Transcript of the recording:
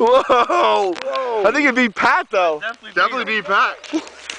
Whoa! I think it'd be Pat though. Definitely beat Pat.